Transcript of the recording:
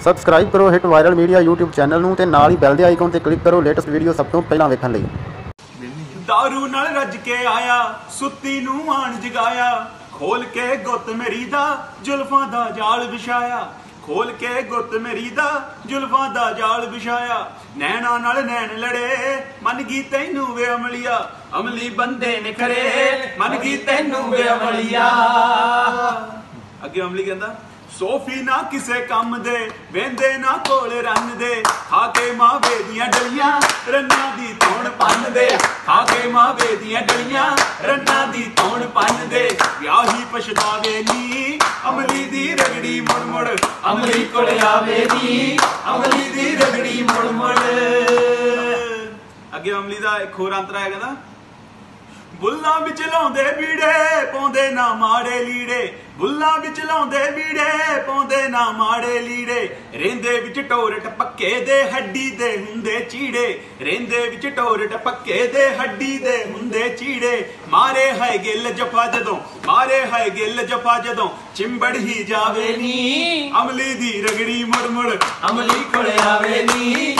Subscribe करो hit viral media YouTube channel नूं ते नाल ही बैल दे आइकन ते क्लिक करो लेटेस्ट वीडियो सब तो पहला वेखण लई। दारू नाल रज के आया सुत्ती नूं आण जगाया खोल के गुत मेरी दा जुल्फां दा जाल बिछाया खोल के गुत मेरी दा जुल्फां दा जाल बिछाया नैना नाल नैन लड़े मन गई तैनू वे अमलिया अमली बंदे ने करे मन गई तैनू वे अमलिया। अगे अमली कहंदा सोफी ना किसे कम दे वेंदे ना कोल रन दे खाके मावे दियां डलियां रन्ना दी तौण पन दे खाके मावे दियां डलियां रन्ना दी तौण पन दे ब्याही पछतावे नी अमली दी रगड़ी मुड़ मुड़ अमली कोल आवे नी अमली दी रगड़ी मुड़ मुड़। अगे अमली दा एक होर अंतरा है कहंदा बुल्लां विच लाउंदे बीड़े पाउंदे ना माड़े लीड़े बुल्लां विच लाउंदे बीड़े पाउंदे ना माड़े लीड़े रेंदे विच टोरट पक्के दे हड्डी दे हुंदे चीड़े रेंदे विच टोरट पक्के दे हड्डी दे हुंदे चीड़े मारे है गिल जफा जदों मारे है गिल जफा जदों चिंबड़ ही जावे नी अमली दी रगड़ी मुड़ मुड़ अमली कोल आवे नी